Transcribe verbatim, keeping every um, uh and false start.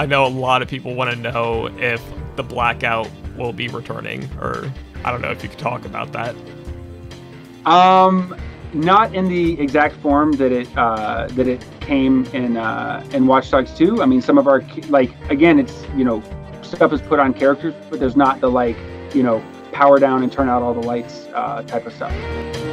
I know a lot of people want to know if the Blackout will be returning, or I don't know if you could talk about that. Um, not in the exact form that it uh, that it came in uh, in Watch Dogs two. I mean, some of our, like, again, it's, you know, stuff is put on characters, but there's not the, like, you know, power down and turn out all the lights uh, type of stuff.